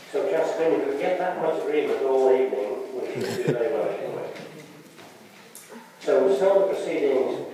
So, Chancellor, if we get that much agreement all evening, we should do very well, shouldn't we? So we'll start the proceedings